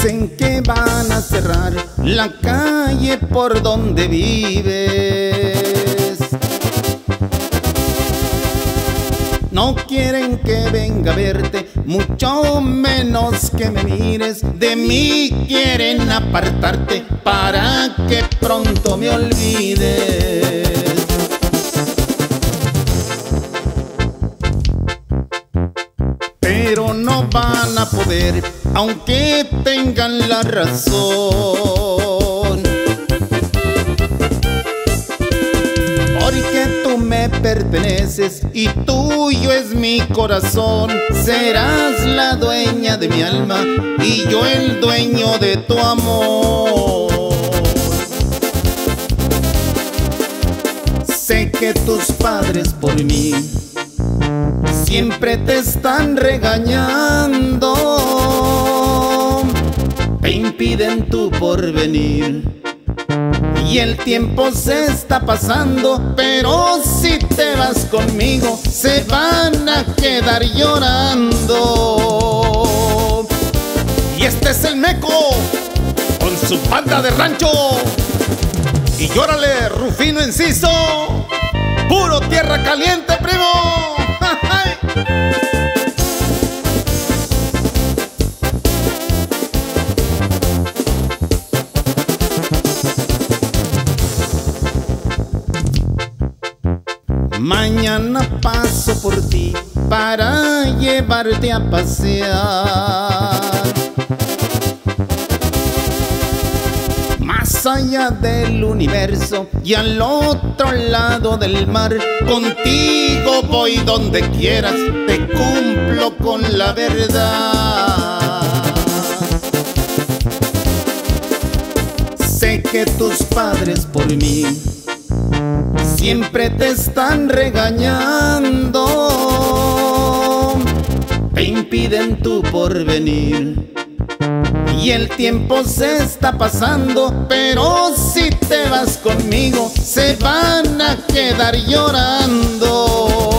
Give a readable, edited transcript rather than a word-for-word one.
Dicen que van a cerrar la calle por donde vives. No quieren que venga a verte, mucho menos que me mires. De mí quieren apartarte para que pronto me olvides. Pero no van a poder, aunque tengan la razón, porque tú me perteneces y tuyo es mi corazón. Serás la dueña de mi alma y yo el dueño de tu amor. Sé que tus padres por mí siempre te están regañando, te impiden tu porvenir. Y el tiempo se está pasando, pero si te vas conmigo se van a quedar llorando. Y este es el Meco con su banda de rancho. Y llórale, Rufino Enciso, puro tierra caliente, primo. Mañana paso por ti para llevarte a pasear más allá del universo y al otro lado del mar. Contigo voy donde quieras, te cumplo con la verdad. Sé que tus padres por mí siempre te están regañando, te impiden tu porvenir. Y el tiempo se está pasando, pero si te vas conmigo se van a quedar llorando.